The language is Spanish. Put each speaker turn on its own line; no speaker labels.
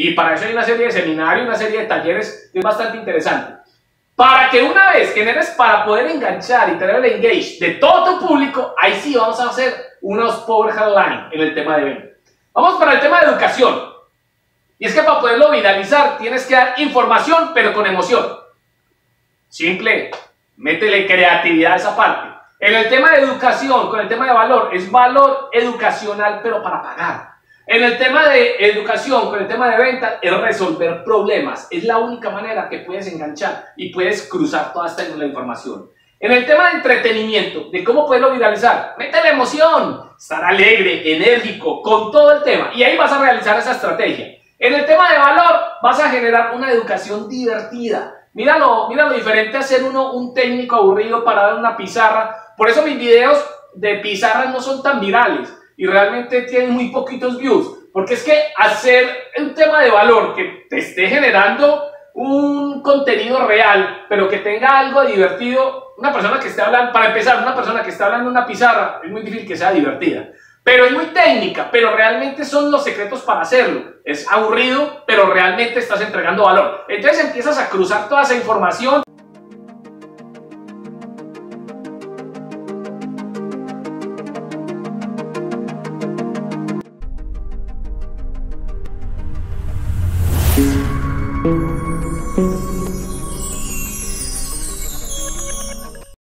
Y para eso hay una serie de seminarios, una serie de talleres que es bastante interesante. Para que una vez generes, para poder enganchar y tener el engage de todo tu público, ahí sí vamos a hacer unos power headline en el tema de venta. Vamos para el tema de educación. Y es que para poderlo viralizar tienes que dar información, pero con emoción. Simple, métele creatividad a esa parte. En el tema de educación, con el tema de valor, es valor educacional, pero para pagar. En el tema de educación, con el tema de venta, es resolver problemas. Es la única manera que puedes enganchar y puedes cruzar toda esta información. En el tema de entretenimiento, de cómo poderlo viralizar, métele emoción, estar alegre, enérgico, con todo el tema. Y ahí vas a realizar esa estrategia. En el tema de valor, vas a generar una educación divertida. Mira lo diferente a ser uno un técnico aburrido para dar una pizarra. Por eso mis videos de pizarras no son tan virales y realmente tienen muy poquitos views. Porque es que hacer un tema de valor que te esté generando un contenido real, pero que tenga algo divertido, una persona que esté hablando, para empezar, una persona que está hablando en una pizarra, es muy difícil que sea divertida. Pero es muy técnica, pero realmente son los secretos para hacerlo. Es aburrido, pero realmente estás entregando valor. Entonces empiezas a cruzar toda esa información.